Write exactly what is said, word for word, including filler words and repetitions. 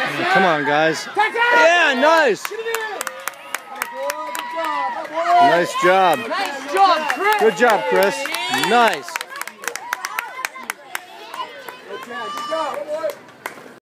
Come on, guys. Yeah, nice. Nice job. Nice job, Chris. Good job, Chris. Nice. Good job.